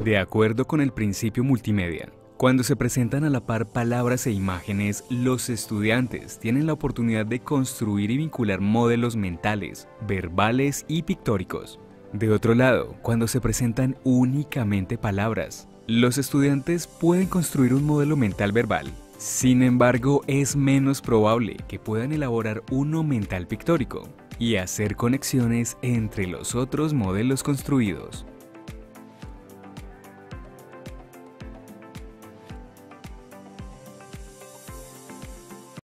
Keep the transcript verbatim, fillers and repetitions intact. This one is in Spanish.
De acuerdo con el principio multimedia, cuando se presentan a la par palabras e imágenes, los estudiantes tienen la oportunidad de construir y vincular modelos mentales, verbales y pictóricos. De otro lado, cuando se presentan únicamente palabras, los estudiantes pueden construir un modelo mental verbal. Sin embargo, es menos probable que puedan elaborar uno mental pictórico y hacer conexiones entre los otros modelos construidos.